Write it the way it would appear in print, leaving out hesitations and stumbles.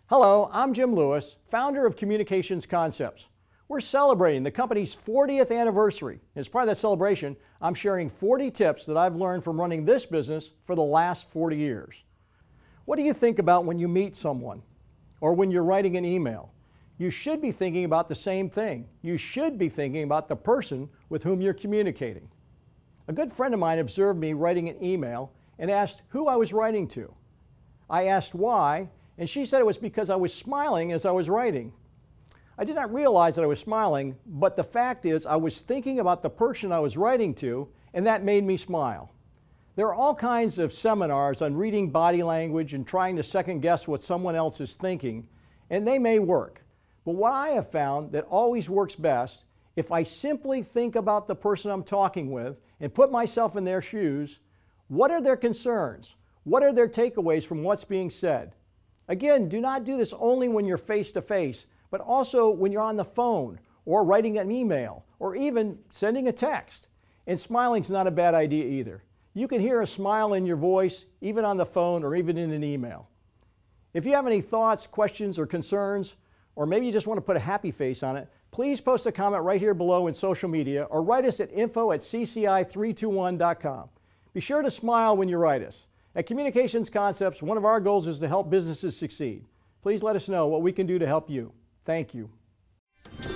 Hello, I'm Jim Lewis, founder of Communications Concepts. We're celebrating the company's 40th anniversary. As part of that celebration, I'm sharing 40 tips that I've learned from running this business for the last 40 years. What do you think about when you meet someone or when you're writing an email? You should be thinking about the same thing. You should be thinking about the person with whom you're communicating. A good friend of mine observed me writing an email and asked who I was writing to. I asked why, and she said it was because I was smiling as I was writing. I did not realize that I was smiling, but the fact is I was thinking about the person I was writing to, and that made me smile. There are all kinds of seminars on reading body language and trying to second guess what someone else is thinking, and they may work. But what I have found that always works best, if I simply think about the person I'm talking with and put myself in their shoes, what are their concerns? What are their takeaways from what's being said? Again, do not do this only when you're face-to-face, but also when you're on the phone or writing an email or even sending a text. And smiling's not a bad idea either. You can hear a smile in your voice even on the phone or even in an email. If you have any thoughts, questions, or concerns, or maybe you just want to put a happy face on it, please post a comment right here below in social media or write us at info@cci321.com. Be sure to smile when you write us. At Communications Concepts, one of our goals is to help businesses succeed. Please let us know what we can do to help you. Thank you.